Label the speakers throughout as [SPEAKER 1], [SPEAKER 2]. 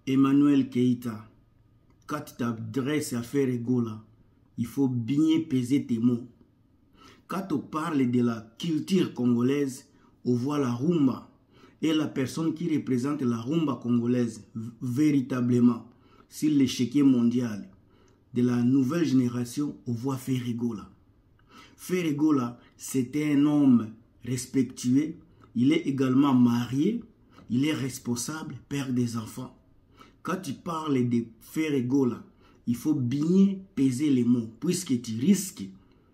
[SPEAKER 1] Emmanuel Keïta, quand tu t'adresses à Ferregola, il faut bien peser tes mots. Quand on parle de la culture congolaise, on voit la rumba. Et la personne qui représente la rumba congolaise, véritablement, sur l'échiquier mondial de la nouvelle génération, on voit Ferregola. Ferregola, c'était un homme respectueux. Il est également marié. Il est responsable, père des enfants. Quand tu parles de Ferregola, il faut bien peser les mots, puisque tu risques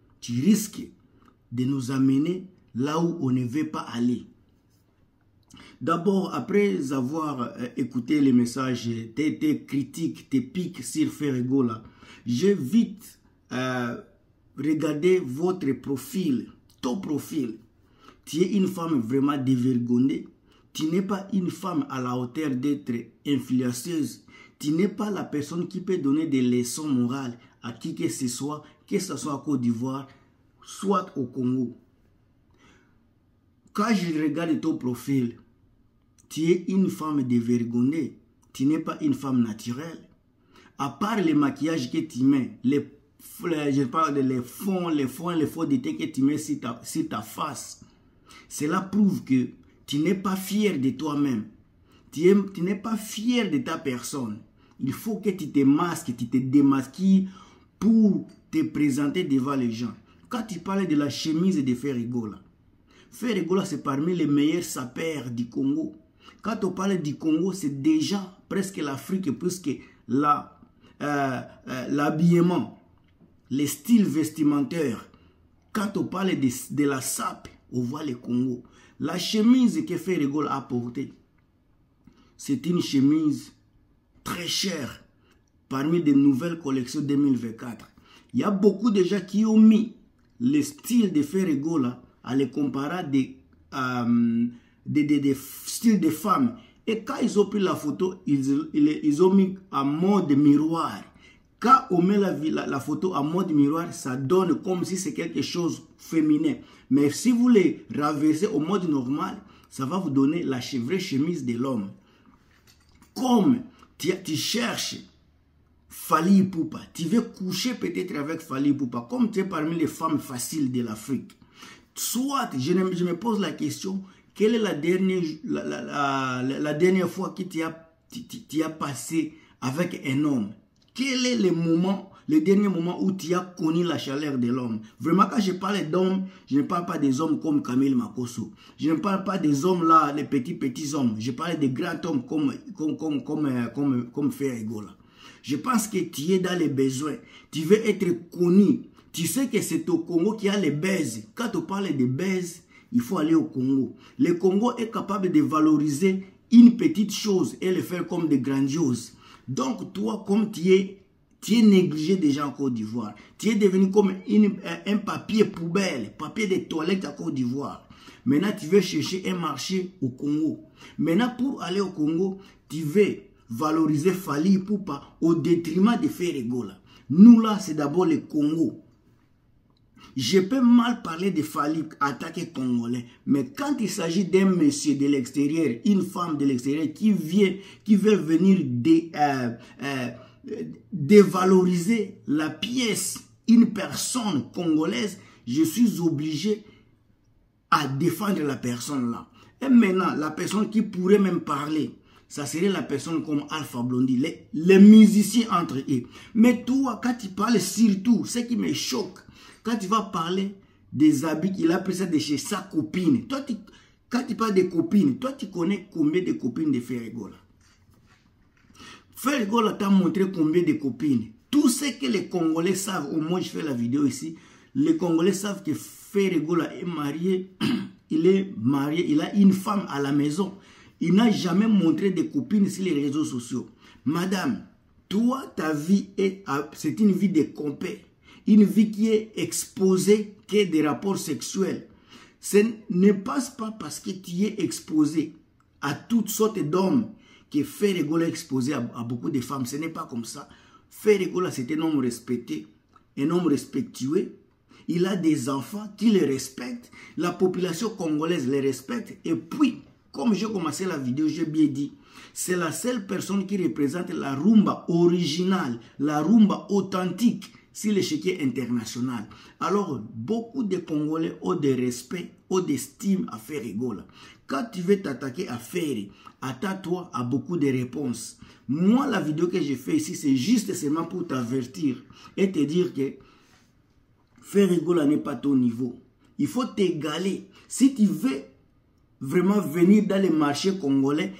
[SPEAKER 1] de nous amener là où on ne veut pas aller. D'abord, après avoir écouté les messages, tes critiques, tes piques sur Ferregola, j'ai vite regardé votre profil, ton profil. Tu es une femme vraiment dévergondée. Tu n'es pas une femme à la hauteur d'être influenceuse. Tu n'es pas la personne qui peut donner des leçons morales à qui que ce soit à Côte d'Ivoire, soit au Congo. Quand je regarde ton profil, tu es une femme dévergondée. Tu n'es pas une femme naturelle. À part les maquillages que tu mets, je parle de les fonds de teint que tu mets sur ta face. Cela prouve que tu n'es pas fier de toi-même. Tu n'es pas fier de ta personne. Il faut que tu te masques, tu te démasques pour te présenter devant les gens. Quand tu parles de la chemise de Ferregola, Ferregola c'est parmi les meilleurs sapeurs du Congo. Quand on parle du Congo, c'est déjà presque l'Afrique, puisque l'habillement, les styles vestimentaires. Quand on parle de la sape, on voit le Congo. La chemise que Ferregola a portée, c'est une chemise très chère parmi les nouvelles collections 2024. Il y a beaucoup de gens qui ont mis le style de Ferregola à les comparer à des styles de femmes. Et quand ils ont pris la photo, ils ont mis en mode miroir. Quand on met la photo en mode miroir, ça donne comme si c'est quelque chose féminin. Mais si vous les renversez au mode normal, ça va vous donner la vraie chemise de l'homme. Comme tu cherches Fally Ipupa, tu veux coucher peut-être avec Fally Ipupa, comme tu es parmi les femmes faciles de l'Afrique. Soit, je me pose la question, quelle est la dernière fois que tu as passé avec un homme? Quel est le dernier moment où tu as connu la chaleur de l'homme? Vraiment, quand je parle d'hommes, je ne parle pas des hommes comme Camille Makosso. Je ne parle pas des hommes là, les petits hommes. Je parle des grands hommes comme Ferregola. Je pense que tu es dans les besoins. Tu veux être connu. Tu sais que c'est au Congo qu'il y a les baises. Quand on parle de baises, il faut aller au Congo. Le Congo est capable de valoriser une petite chose et le faire comme de grandiose. Donc, toi, comme tu es négligé déjà en Côte d'Ivoire, tu es devenu comme un papier poubelle, papier de toilette à Côte d'Ivoire. Maintenant, tu veux chercher un marché au Congo. Maintenant, pour aller au Congo, tu veux valoriser Fally Ipupa au détriment de Ferregola. Nous, là, c'est d'abord le Congo. Je peux mal parler de Fally attaquer Congolais, mais quand il s'agit d'un monsieur de l'extérieur, une femme de l'extérieur qui veut venir dévaloriser la pièce, une personne congolaise, je suis obligé à défendre la personne là. Et maintenant, la personne qui pourrait même parler, ça serait la personne comme Alpha Blondy, les musiciens entre eux. Mais toi, quand tu parles surtout, ce qui me choque, quand tu vas parler des habits qu'il a pris ça de chez sa copine, toi, quand tu parles de copines, toi, tu connais combien de copines de Ferregola? Ferregola t'a montré combien de copines. Tout ce que les Congolais savent, au moins je fais la vidéo ici, les Congolais savent que Ferregola est marié, il est marié, il a une femme à la maison. Il n'a jamais montré de copines sur les réseaux sociaux. Madame, toi, ta vie, c'est une vie de compé. Une vie qui est exposée, qui est des rapports sexuels. Ce ne passe pas parce que tu es exposé à toutes sortes d'hommes que Ferregola est exposé à beaucoup de femmes. Ce n'est pas comme ça. Ferregola, c'est un homme respecté, un homme respectueux. Il a des enfants qui le respectent. La population congolaise les respecte. Et puis, Comme j'ai commencé la vidéo, j'ai bien dit, c'est la seule personne qui représente la rumba originale, la rumba authentique sur l'échiquier international. Alors, beaucoup de Congolais ont de respect, ont d'estime à Ferregola. Quand tu veux t'attaquer à Ferre, attends-toi à beaucoup de réponses. Moi, la vidéo que j'ai fait ici, c'est juste seulement pour t'avertir et te dire que Ferregola n'est pas ton niveau. Il faut t'égaler. Si tu veux vraiment venir dans les marchés congolais,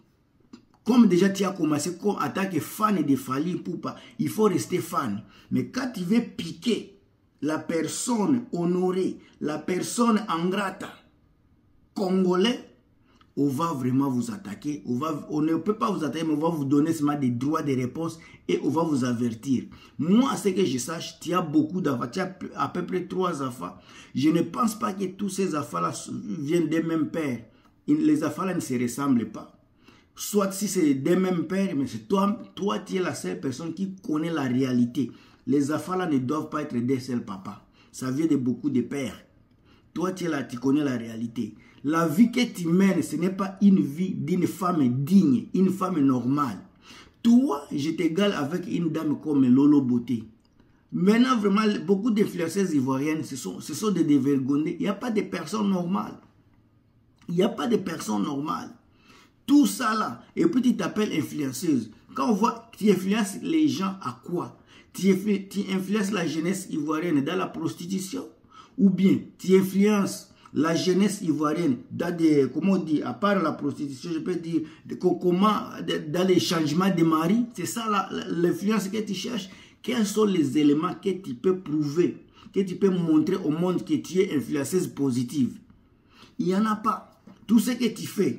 [SPEAKER 1] comme déjà tu as commencé comme en tant que fan de Fally Ipupa, il faut rester fan. Mais quand tu veux piquer la personne honorée, la personne ingrate congolais, on va vraiment vous attaquer. On ne peut pas vous attaquer, mais on va vous donner seulement des droits de réponse et on va vous avertir. Moi, à ce que je sache, tu as beaucoup d'affaires, tu as à peu près 3 affaires. Je ne pense pas que tous ces affaires-là viennent des mêmes pères. Les affaires-là ne se ressemblent pas. Soit si c'est des mêmes pères, mais c'est toi, tu es la seule personne qui connaît la réalité. Les affaires-là ne doivent pas être des seuls papas. Ça vient de beaucoup de pères. Toi, tu es là, tu connais la réalité. La vie que tu mènes, ce n'est pas une vie d'une femme digne, une femme normale. Toi, je t'égale avec une dame comme Lolo Beauté. Maintenant, vraiment, beaucoup d'influenceuses ivoiriennes, ce sont des dévergondés. Il n'y a pas de personnes normales. Il n'y a pas de personnes normales. Tout ça là, et puis tu t'appelles influenceuse. Quand on voit, tu influences les gens à quoi? Tu influences la jeunesse ivoirienne dans la prostitution? Ou bien tu influences la jeunesse ivoirienne dans des, comment on dit, à part la prostitution, je peux dire, comment, dans les changements de mari? C'est ça l'influence que tu cherches. Quels sont les éléments que tu peux prouver, que tu peux montrer au monde que tu es influenceuse positive? Il n'y en a pas. Tout ce que tu fais,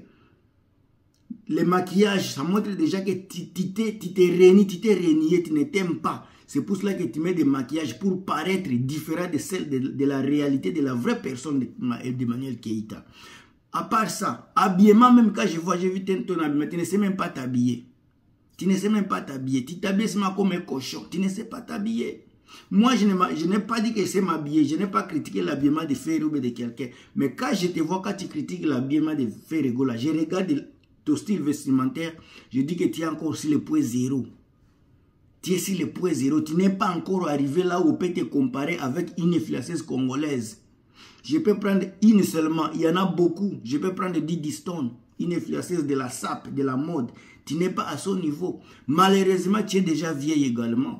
[SPEAKER 1] les maquillages, ça montre déjà que tu t'es renié, tu ne t'aimes pas. C'est pour cela que tu mets des maquillages pour paraître différent de celle de la réalité de la vraie personne de Manuel Keïta. À part ça, habillement, même quand j'ai vu ton habillement, tu ne sais même pas t'habiller. Tu ne sais même pas t'habiller. Tu t'habilles seulement comme un cochon. Tu ne sais pas t'habiller. Moi, je n'ai pas dit que je sais m'habiller. Je n'ai pas critiqué l'habillement de Ferre ou de quelqu'un. Mais quand je te vois, quand tu critiques l'habillement de Ferregola, je regarde ton style vestimentaire, je dis que tu es encore sur le point zéro. Tu es sur le point zéro. Tu n'es pas encore arrivé là où on peut te comparer avec une influenceuse congolaise. Je peux prendre une seulement. Il y en a beaucoup. Je peux prendre Didi Stone, une influenceuse de la SAP, de la mode. Tu n'es pas à son niveau. Malheureusement, tu es déjà vieille également.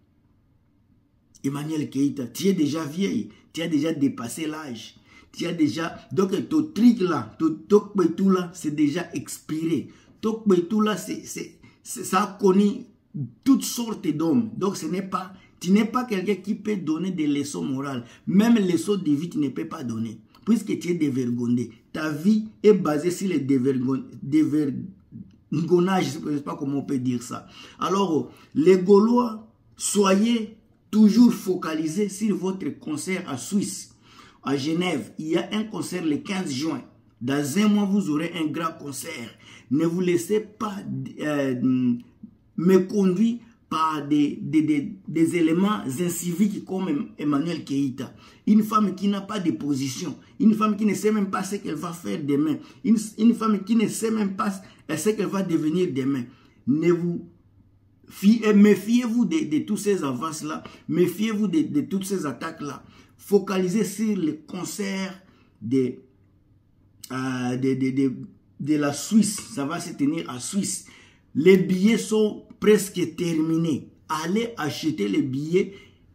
[SPEAKER 1] Emmanuel Keïta, tu es déjà vieille. Tu as déjà dépassé l'âge. Tu as déjà... Donc, ton truc là, ton tout là, c'est déjà expiré. Ton tout là, ça a connu toutes sortes d'hommes. Donc, tu n'es pas quelqu'un qui peut donner des leçons morales. Même les leçons de vie, tu ne peux pas donner. Puisque tu es dévergondé. Ta vie est basée sur les dévergonnage. Je ne sais pas comment on peut dire ça. Alors, les Gaulois, soyez toujours focalisés sur votre concert à Suisse. À Genève, il y a un concert le 15 juin. Dans un mois, vous aurez un grand concert. Ne vous laissez pas me conduire par des éléments inciviques comme Emmanuel Keïta. Une femme qui n'a pas de position. Une femme qui ne sait même pas ce qu'elle va faire demain. Une femme qui ne sait même pas ce qu'elle va devenir demain. Méfiez-vous de tous ces avances-là. Méfiez-vous de toutes ces attaques-là. Focalisez sur le concert de la Suisse. Ça va se tenir à Suisse. Les billets sont presque terminés. Allez acheter les billets.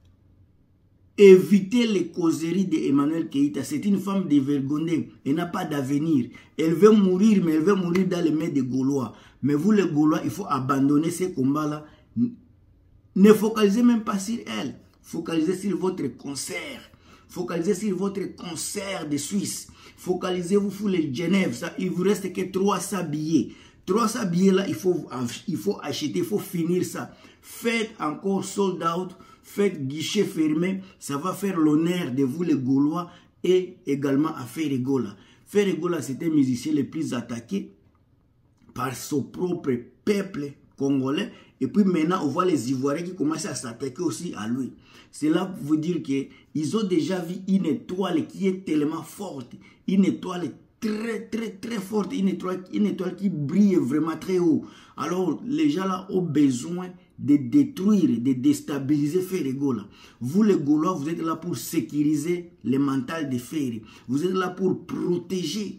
[SPEAKER 1] Évitez les causeries d'Emmanuel Keïta. C'est une femme dévergondée. Elle n'a pas d'avenir. Elle veut mourir, mais elle veut mourir dans les mains des Gaulois. Mais vous, les Gaulois, il faut abandonner ces combats-là. Ne focalisez même pas sur elle. Focalisez sur votre concert. Focalisez sur votre concert de Suisse. Focalisez-vous sur les Genève. Ça, il vous reste que 300 billets. 300 billets là, il faut acheter, il faut finir ça. Faites encore sold out. Faites guichet fermé. Ça va faire l'honneur de vous les Gaulois et également à Ferregola. Ferregola, c'était un musicien le plus attaqué par son propre peuple congolais. Et puis maintenant, on voit les Ivoiriens qui commencent à s'attaquer aussi à lui. Cela veut dire qu'ils ont déjà vu une étoile qui est tellement forte, une étoile très forte, une étoile qui brille vraiment très haut. Alors, les gens là ont besoin de détruire, de déstabiliser Ferrego là. Vous les Gaulois, vous êtes là pour sécuriser le mental de Ferré. Vous êtes là pour protéger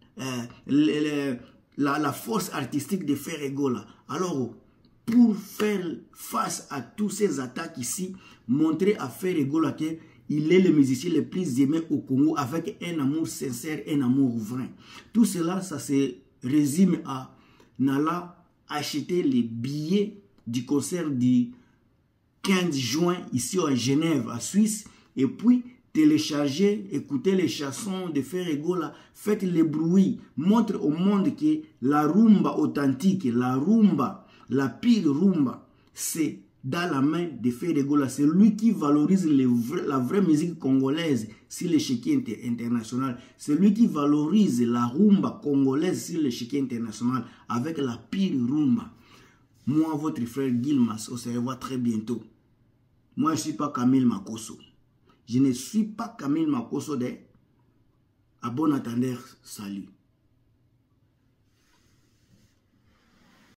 [SPEAKER 1] la force artistique de Ferrego là. Alors, pour faire face à toutes ces attaques ici, montrer à Ferrego là que il est le musicien le plus aimé au Congo avec un amour sincère, un amour vrai. Tout cela, ça se résume à Nala acheter les billets du concert du 15 juin ici en Genève, à Suisse, et puis télécharger, écouter les chansons de Ferrego là, faites le bruit, montre au monde que la rumba authentique, la rumba, la pire rumba, c'est dans la main de Ferrego là. C'est lui qui valorise la vraie musique congolaise sur l'échiquier international. C'est lui qui valorise la rumba congolaise sur l'échiquier international avec la pire rumba. Moi, votre frère Gilmas, on se revoit très bientôt. Moi, je ne suis pas Camille Makosso. Je ne suis pas Camille Makosso de... À bon entendeur, salut.